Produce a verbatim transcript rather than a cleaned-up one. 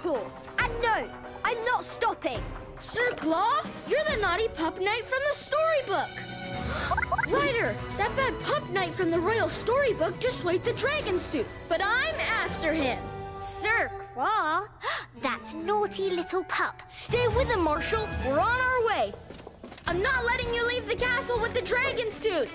cool. And no, I'm not stopping. Sir Claw, you're the naughty pup knight from the storybook. Ryder, that bad pup knight from the royal storybook just swiped the dragon's tooth, but I'm after him. Sir Claw? That naughty little pup. Stay with him, Marshall. We're on our way. I'm not letting you leave the castle with the dragon's tooth.